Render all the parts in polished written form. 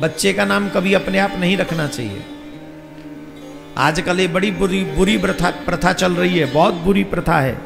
बच्चे का नाम कभी अपने आप नहीं रखना चाहिए। आजकल ये बड़ी बुरी प्रथा चल रही है, बहुत बुरी प्रथा है।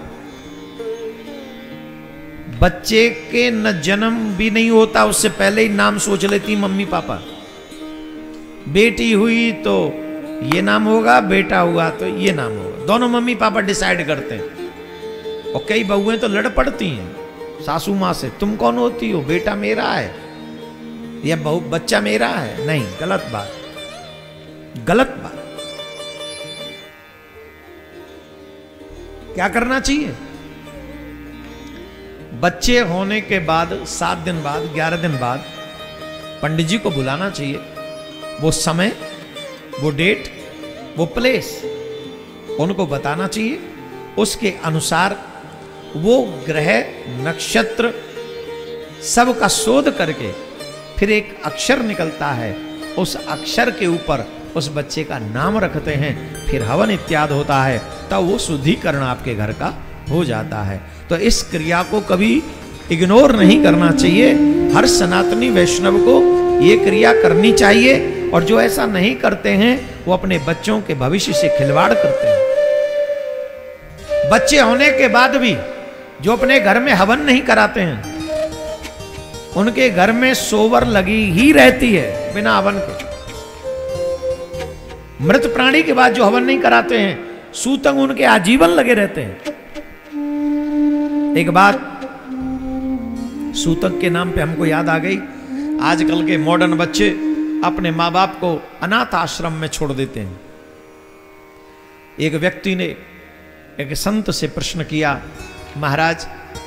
बच्चे के न जन्म भी नहीं होता उससे पहले ही नाम सोच लेती मम्मी पापा। बेटी हुई तो ये नाम होगा, बेटा हुआ तो ये नाम होगा, दोनों मम्मी पापा डिसाइड करते हैं। और कई बहुएं तो लड़ पड़ती हैं सासू माँ से, तुम कौन होती हो, बेटा मेरा है या बहू बच्चा मेरा है। नहीं, गलत बात, गलत बात। क्या करना चाहिए? बच्चे होने के बाद 7 दिन बाद, 11 दिन बाद पंडित जी को बुलाना चाहिए। वो समय, वो डेट, वो प्लेस उनको बताना चाहिए। उसके अनुसार वो ग्रह नक्षत्र सब का शोध करके फिर एक अक्षर निकलता है, उस अक्षर के ऊपर उस बच्चे का नाम रखते हैं, फिर हवन इत्यादि होता है, तब वो शुद्धिकरण आपके घर का हो जाता है। तो इस क्रिया को कभी इग्नोर नहीं करना चाहिए। हर सनातनी वैष्णव को ये क्रिया करनी चाहिए। और जो ऐसा नहीं करते हैं वो अपने बच्चों के भविष्य से खिलवाड़ करते हैं। बच्चे होने के बाद भी जो अपने घर में हवन नहीं कराते हैं, उनके घर में सोवर लगी ही रहती है बिना हवन के। मृत प्राणी के बाद जो हवन नहीं कराते हैं, सूतंग उनके आजीवन लगे रहते हैं। एक बात सूतक के नाम पे हमको याद आ गई। आजकल के मॉडर्न बच्चे अपने माँ बाप को अनाथ आश्रम में छोड़ देते हैं। एक व्यक्ति ने एक संत से प्रश्न किया, महाराज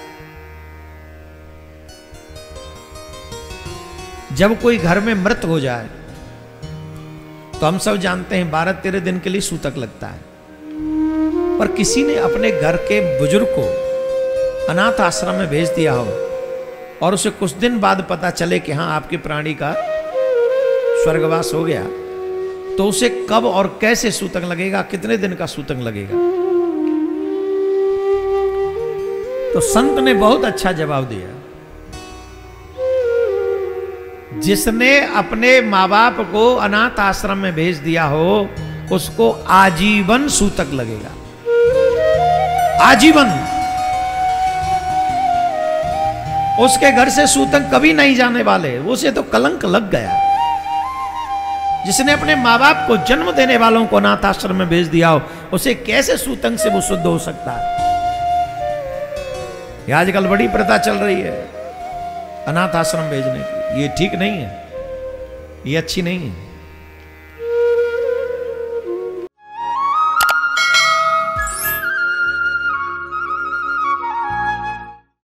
जब कोई घर में मृत हो जाए तो हम सब जानते हैं 12-13 दिन के लिए सूतक लगता है, पर किसी ने अपने घर के बुजुर्ग को अनाथ आश्रम में भेज दिया हो और उसे कुछ दिन बाद पता चले कि हाँ आपके प्राणी का स्वर्गवास हो गया, तो उसे कब और कैसे सूतक लगेगा, कितने दिन का सूतक लगेगा? तो संत ने बहुत अच्छा जवाब दिया, जिसने अपने माँ बाप को अनाथ आश्रम में भेज दिया हो उसको आजीवन सूतक लगेगा, आजीवन। उसके घर से सूतक कभी नहीं जाने वाले, उसे तो कलंक लग गया। जिसने अपने माँ बाप को जन्म देने वालों को अनाथ आश्रम में भेज दिया हो, उसे कैसे सूतक से वो शुद्ध हो सकता है? ये आजकल बड़ी प्रथा चल रही है अनाथ आश्रम भेजने की। ये ठीक नहीं है, ये अच्छी नहीं है।